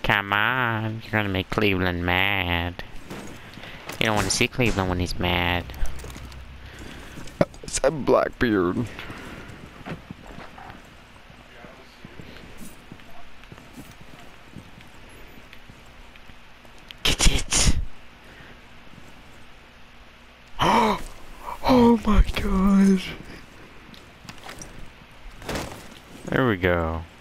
Come on, you're gonna make Cleveland mad. You don't want to see Cleveland when he's mad. It's a Blackbeard. Get it! Oh my gosh. There we go.